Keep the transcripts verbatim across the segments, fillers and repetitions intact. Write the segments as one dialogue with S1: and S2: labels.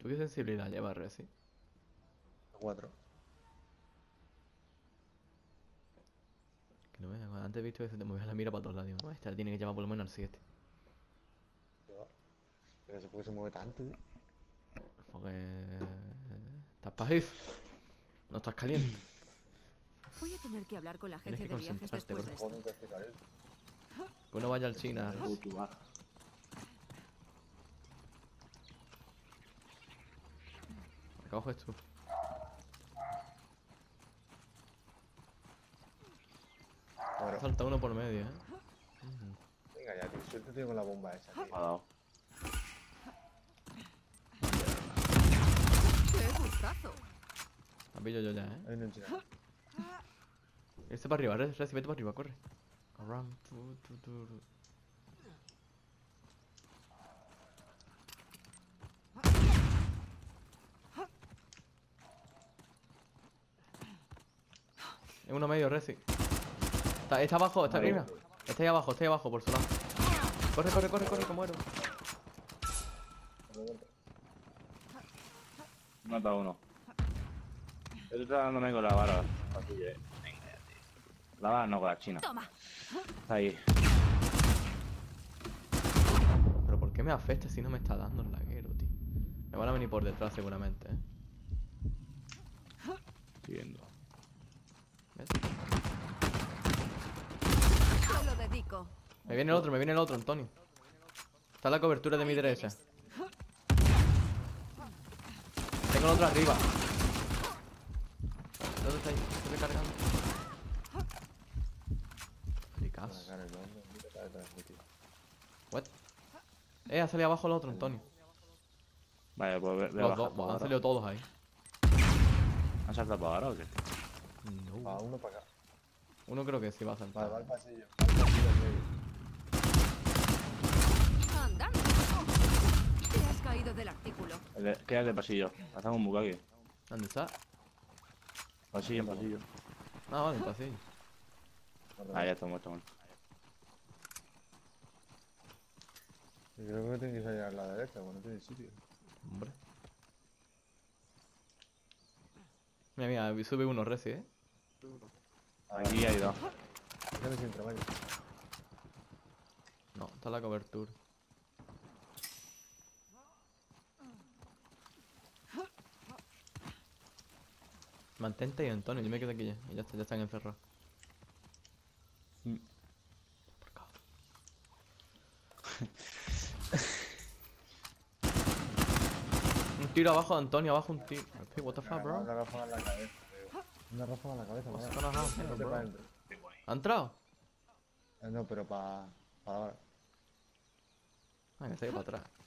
S1: ¿Tú qué sensibilidad llevas, Resi?
S2: Cuatro.
S1: Que no veas, cuando antes he visto que se te movía la mira para todos lados. Digo, no, esta la tiene que llevar por lo menos al siete.
S2: Pero eso porque se mueve tanto, tío.
S1: Porque... Estás pajif. No estás caliente.
S3: Voy a tener que hablar con la
S1: Tienes
S3: agencia
S1: que
S3: de viajes
S1: concentrarte,
S3: después de
S1: bro.
S3: esto.
S2: Joder, te explicaré eso.
S1: Que uno vaya al China.
S2: Explicaré eso.
S4: Tú vas.
S1: ¿Qué coges tú?
S2: Bueno,
S1: Salta uno por medio, eh.
S2: venga ya, tío. Suéltate con la bomba esa, tío.
S4: Me ha dado.
S3: ¡Qué gustazo!
S1: La pillo yo ya, eh.
S2: Ahí no enchina.
S1: Este para arriba, Resi, Resi, vete para arriba, corre. Around, tu, tu, tu, tu. Es uno medio, Resi. Está, está abajo, está
S4: Ahí.
S1: arriba. Está ahí abajo, está ahí abajo, por su lado. Corre, corre, corre, corre, que muero.
S4: Me ha matado uno. Él está dándome con la vara. Así que, venga, tío. La vara no, con la china.
S3: ¡Toma!
S4: Está ahí.
S1: Pero ¿por qué me afecta si no me está dando el laguero, tío? Me van a venir por detrás seguramente, eh.
S4: Siguiendo.
S1: ¿Ves?
S3: Te lo dedico.
S1: Me viene el otro, me viene el otro, Antonio. Está la cobertura de mi derecha. Tengo el otro arriba. ¿Dónde está ahí? Estoy recargando.
S2: La
S1: Fricazo.
S2: cara, el hombre, mira, está detrás de mí, tío.
S1: What? Eh, ha salido abajo el otro, Antonio.
S4: Vale, pues ve, ve
S1: Los
S4: a
S1: dos,
S4: bajar
S1: buah,
S4: para
S1: han
S4: ahora.
S1: salido todos ahí.
S4: ¿Han saltado para ahora o qué?
S2: Va,
S1: No.
S2: uno para acá.
S1: Uno creo que sí va a
S2: Vale,
S1: saltar.
S2: va al pasillo. Va al pasillo al medio.
S3: ¡Anda! Te has caído del artículo.
S4: El de- Quédate de pasillo. Hacemos un bucaque.
S1: ¿Dónde está?
S4: Pasillo en pasillo.
S1: Ah, vale, está así.
S4: Ah, ya está muerto, muerto.
S2: Yo creo que tiene que salir a la derecha, porque no tiene sitio.
S1: Hombre. Mira, mira, sube uno, Resi, eh.
S4: Aquí hay dos.
S2: Déjame sin trabajo.
S1: No, está la cobertura. Mantente ahí, Antonio, yo me quedo aquí ya. Y ya, está, ya están encerrados.
S4: Mm.
S1: Por acá. Un tiro abajo de Antonio, abajo un tiro. Hey, what the fuck, bro?
S2: Una ráfaga en la cabeza, tío. Una ráfaga en la cabeza,
S1: What's
S2: vale.
S1: gonna happen,
S2: No sé
S1: bro?
S2: para adentro.
S1: ¿Ha entrado?
S2: Eh, No, pero para... para ahora.
S1: Ah, que se ha ido para atrás.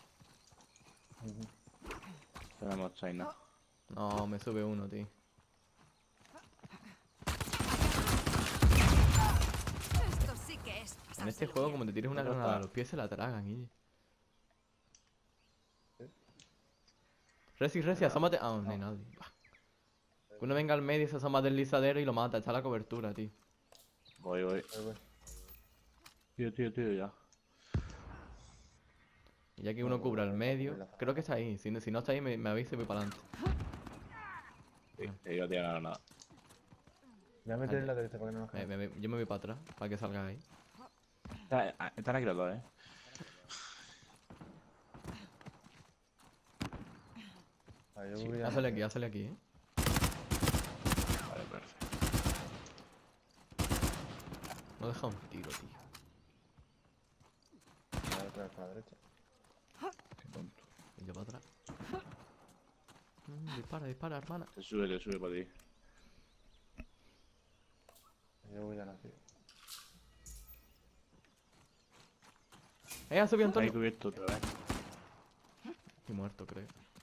S4: Tenemos China.
S1: No, me sube uno, tío.
S3: Esto sí que es.
S1: En este juego, como te tires una granada a los pies, se la tragan, Guille. Resi, Resi, asómate. Ah, no hay nadie. Bah. Que uno venga al medio, se asoma del lisadero y lo mata. Está la cobertura, tío.
S4: Voy, voy.
S2: Ahí voy.
S4: Tío, tío, tío, ya.
S1: Y ya que uno cubra el medio, creo que está ahí. Si no, si no está ahí, me, me avisa y voy para adelante.
S4: Sí, te iba a tirar la nada.
S2: Voy a meter en la derecha para que no nos
S1: Me-
S2: caiga.
S1: me- me- yo me voy para atrás, para que salga ahí.
S4: Está- ah, Están aquí los dos, eh.
S2: Vale, yo
S4: Sí,
S2: voy a...
S1: Ya sale aquí, ya sale aquí, eh.
S4: Vale, perfecto.
S1: No deja un tiro, tío.
S2: Voy otra vez para la derecha.
S4: Qué tonto.
S1: Y yo para atrás. Mm, dispara, dispara, hermana.
S4: Te sube, te sube para ti.
S2: Yo voy a nacer.
S1: ¡Eh, ha subido
S4: Está ahí
S1: Antonio!
S4: cubierto otra vez.
S1: Estoy muerto, creo.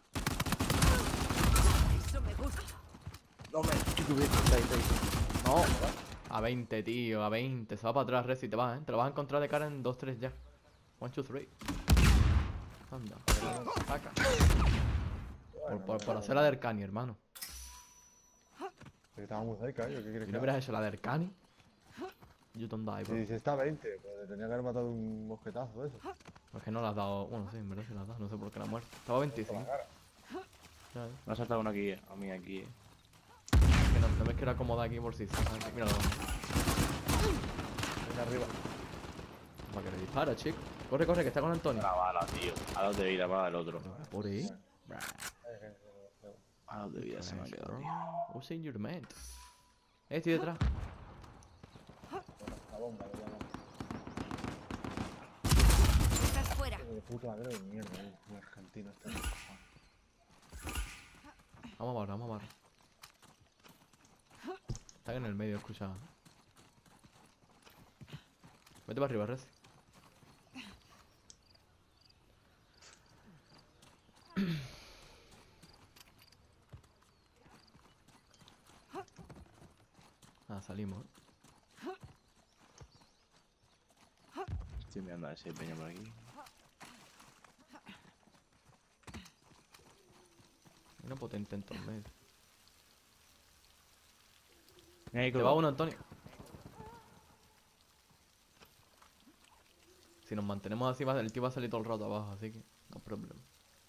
S3: Eso me gusta.
S4: No me estoy cubierto. Está ahí, está ahí.
S1: ¡No! A veinte, tío, a veinte. Se va para atrás, Resi, te vas, eh. Te lo vas a encontrar de cara en dos tres ya. one, two, three. Anda, saca. Por, por, por hacer la del Cani, hermano.
S2: Que estaba muy cerca, yo, ¿qué quieres
S1: Si
S2: que
S1: no
S2: haga?
S1: hubieras hecho la del Cani, you don't die,
S2: Si
S1: bro.
S2: dice está a veinte, pues le tenía que haber matado un mosquetazo de eso.
S1: Pues que no le has dado. Bueno, sí, en verdad sí le has dado. No sé por qué la ha muerto. Estaba a
S2: Por la
S1: veinticinco.
S2: cara.
S1: ¿Sabes?
S4: Me ha saltado uno aquí, eh. A mí aquí, eh.
S1: Que no, no me quiero acomodar aquí por si está aquí. Míralo.
S2: Venga, arriba.
S1: Para que le dispara, chico. Corre, corre, que está con Antonio.
S4: Una bala, tío. A dos de vida para el otro.
S1: Por ahí.
S4: A dos de vida se me ha quedado, tío.
S1: Who's in your man? Eh, estoy detrás.
S2: La bomba, le llaman.
S3: Estás fuera.
S2: De puto agro de mierda, eh. Un argentino este.
S1: Vamos a barra, vamos a barra. Está en el medio, escucha. Vete para arriba, Rez. Ah, salimos.
S4: Estoy mirando a ese peña por aquí.
S1: Una potente en todo el medio.
S4: Mira ahí,
S1: Te va
S4: colgado.
S1: uno, Antonio. Si nos mantenemos así, va- el tío va a salir todo el rato abajo, así que no problema.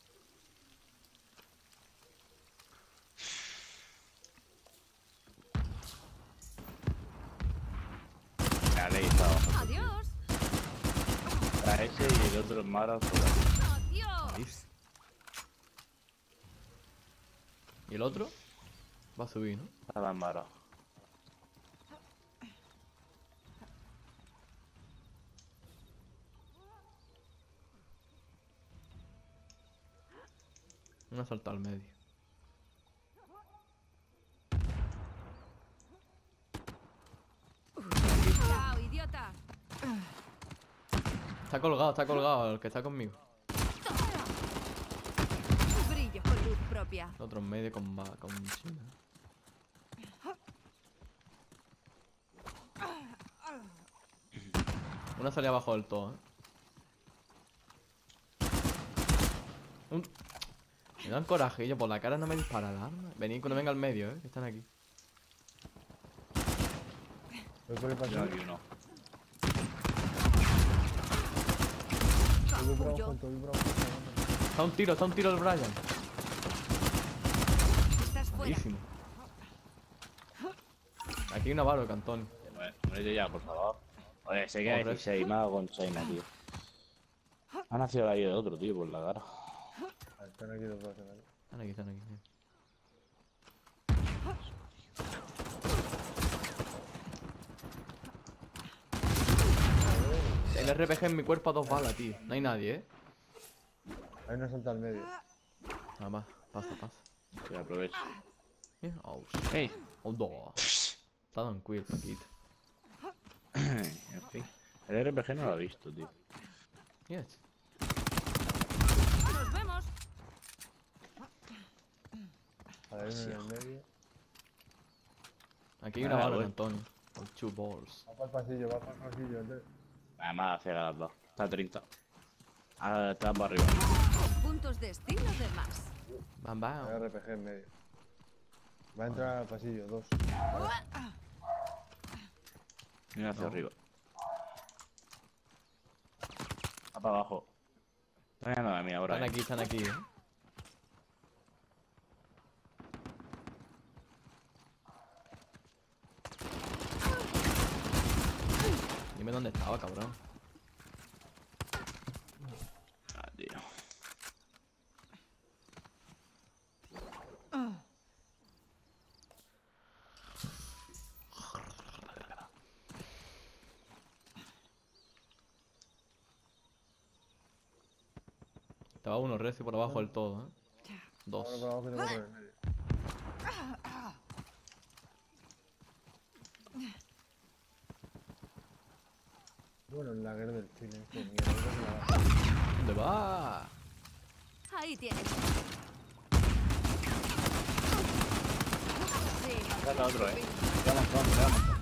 S4: Vale, ahí está abajo.
S3: Adiós.
S4: A ese y el otro Mara fuera.
S3: Adiós.
S1: Nice. ¿Y el otro? Va a subir, ¿no?
S4: A la Mara.
S1: Una salta al medio.
S3: Chao, idiota.
S1: Está colgado, está colgado, el que está conmigo.
S3: Brillo con luz propia.
S1: El otro en medio con, ba- con China. Una salía abajo del todo, ¿eh? Un... Me dan coraje, yo por la cara no me dispara el arma. Venid cuando venga al medio, ¿eh? Que están aquí.
S2: Voy por el
S4: Yo
S2: pasillo.
S4: aquí uno.
S2: Voy por
S3: Capullo.
S2: abajo, voy por abajo.
S1: Está un tiro, está un tiro el Brian.
S3: Estás fuera.
S1: Buenísimo. Aquí hay una barra, Antonio.
S4: Muérete ya, por favor. Oye, se queda
S1: Corre.
S4: dieciséis más con China, tío. Ha nacido ahí el otro, tío, por la cara.
S2: Ah, están aquí dos bases, ¿vale?
S1: Están aquí, están aquí. sí. El R P G en mi cuerpo a dos balas, tío. No hay nadie, ¿eh?
S2: Hay una salta al medio.
S1: Nada más, pasa, pasa.
S4: Que aprovecho.
S1: Eh, Oh,
S4: ¡Ey!
S1: oh, no. Está tan queer, Paquito.
S4: En fin. El R P G no lo he visto, tío.
S1: Yes.
S3: Nos vemos.
S2: A ver, uno en el medio.
S1: Aquí hay una
S4: Ah,
S1: barra,
S4: bueno.
S1: Antonio. Con two balls.
S2: Va para el pasillo, va para el pasillo. ¿eh?
S4: Además, hacia las dos. Está a treinta. Ahora está para arriba.
S3: Puntos de estilo de más.
S1: Bam, bam.
S2: Hay R P G en medio. Va a entrar al pasillo, dos.
S4: Mira hacia
S1: No.
S4: arriba. Va para abajo. Está mirando a mí ahora.
S1: Están
S4: eh.
S1: aquí, están aquí, ¿eh? Dime dónde estaba, cabrón.
S4: Ah, tío.
S1: Estaba uno recio por abajo del todo, ¿eh? Dos.
S2: Ahora para abajo y luego por el medio. Bueno, el lager del cine, este mierda. creo que la va.
S1: ¿Dónde va?
S3: Ahí tienes. Sí.
S4: Está otro, eh. Ya montón, ya montón.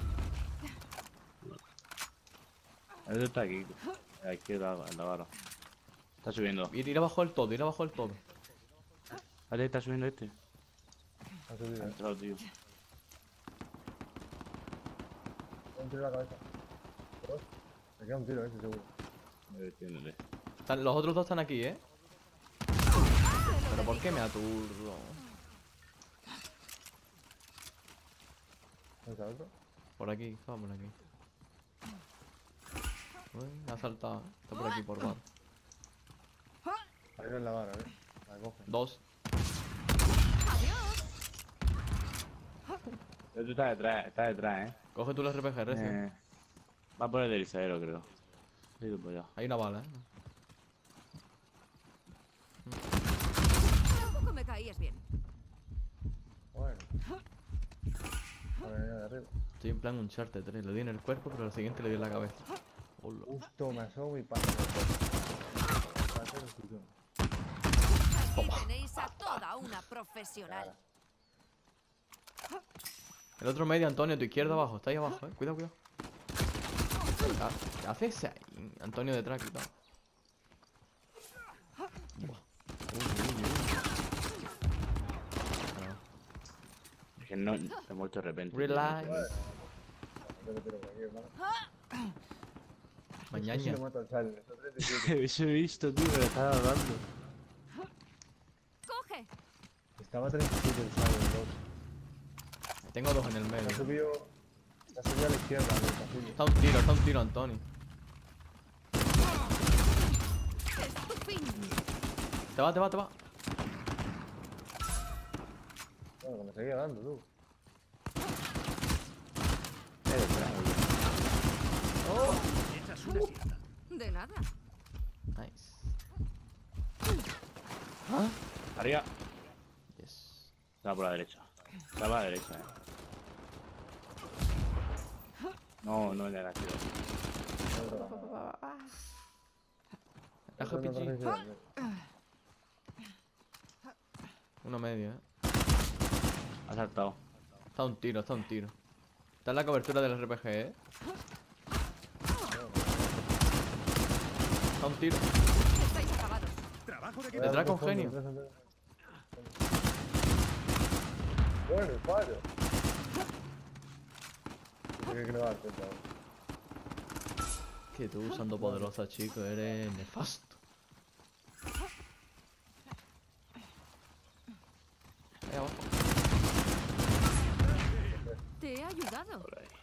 S4: Este está aquí. Aquí la, la vara. Está subiendo.
S1: Ir, ir abajo del todo, ir abajo del todo.
S4: Vale, está subiendo este.
S2: Ha subido,
S4: Ha
S2: eh.
S4: entrado, tío.
S2: Un tiro en la cabeza. Dos. Me queda un tiro ese, seguro.
S4: Defiéndete.
S1: Están- los otros dos están aquí, ¿eh? Pero ¿por qué me aturdo?
S2: ¿No está otro?
S1: Por aquí, estaba por aquí. Uy, me ha saltado. Está por aquí, por bar.
S2: Arriba en la vara, ¿eh? La coge.
S1: Dos.
S4: Tú estás detrás, está detrás, eh.
S1: Coge tú el R P G, Recio.
S4: eh. Va por el deslizadero, creo. Sí, tú por allá.
S1: Hay una bala, eh.
S3: Tampoco me caías bien.
S2: Bueno. A ver, de arriba.
S1: Estoy en plan un Uncharted tres. Le di en el cuerpo, pero lo siguiente le di en la cabeza. Hola.
S2: Justo me asomo y paso.
S3: Aquí tenéis a toda una profesional.
S1: El otro medio, Antonio, a tu izquierda abajo. Está ahí abajo, eh. Cuidado, cuidado. Ah, ¿qué haces ahí? Antonio detrás, quitado. Buah. Uy, uy, uy. Ah.
S4: Es que no, te he muerto de repente.
S1: Relax.
S2: Mañana. Si
S1: Mañana.
S2: lo mato al sal. Está treinta y siete.
S4: Eso he visto, tío, me lo estaba dando.
S3: ¡Coge!
S2: Estaba treinta y siete el sal, el dos.
S1: Tengo dos en el
S2: Se ha
S1: medio.
S2: subido. Se ha subido a la izquierda del pasillo.
S1: Está un tiro, está un tiro, Antonio.
S3: ¡Es tu fin!
S1: Te va, te va, te va.
S2: Bueno, que me seguía dando, tú.
S4: Es detrás,
S3: De nada.
S1: Nice. ¿Ah?
S4: arriba.
S1: Yes.
S4: Estaba por la derecha. Estaba por la derecha, eh. No, no le hagas tiro.
S1: R P G. Uno medio, eh.
S4: Ha saltado.
S1: Está un tiro, está un tiro. Está en la cobertura del R P G, eh. Está un tiro.
S3: Estáis acabados.
S1: Detrás con genio.
S2: Bueno, fallo. Tienes que grabar, cuenta.
S1: Que tú usando poderosa, chico, eres nefasto. Ahí abajo.
S3: Te he ayudado.
S4: Por ahí.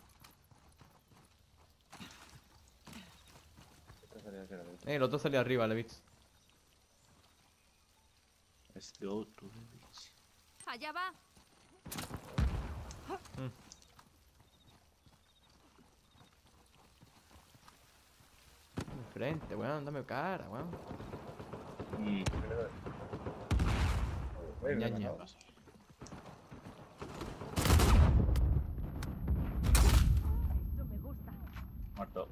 S2: Esta salida que era de
S1: Eh, el otro salió arriba, Levix.
S4: Let's go to the beach.
S3: Allá va.
S1: Enfrente, weón, dame cara, weón.
S4: Mm.
S2: Oye, me ha
S1: Ñaña.
S2: matado.
S3: No me gusta.
S4: Muerto.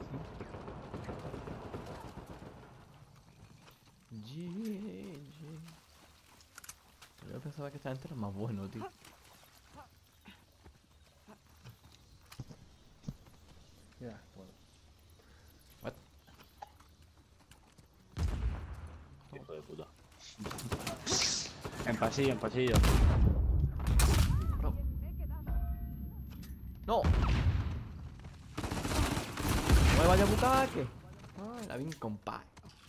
S1: G G. Yo pensaba que esta gente era más bueno, tío.
S2: Ya, bueno.
S1: What?
S4: Hijo de puta. En pasillo, en pasillo.
S1: Bro. ¡No! ¡No me vaya a butaque! Ay, la bien compadre.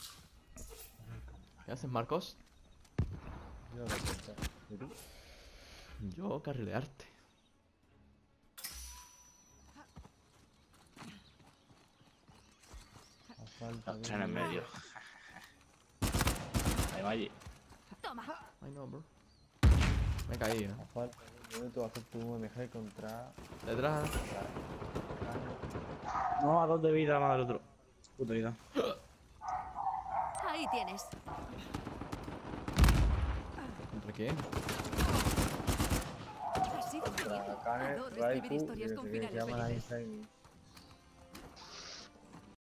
S1: ¿Qué haces, Marcos?
S2: Yo no lo cuenta. ¿Y tú?
S1: Yo carrilearte.
S2: A falta
S4: Los
S2: de...
S4: tres en medio. Ahí va allí.
S3: Toma.
S1: Ay, no, bro. Me caí, eh.
S2: A falta de un minuto va a hacer tu M G contra...
S1: Detrás.
S4: No, a dos de vida más del otro. Puta vida.
S3: Ahí tienes.
S1: ¿Contra quién?
S3: Ha sido
S2: Contra
S3: genial.
S2: Kane,
S3: Adoro escribir
S2: Raikou y
S3: historias
S2: no
S3: con
S2: sé qué, se
S3: finales
S2: llaman ahí
S3: felices.
S2: Insane.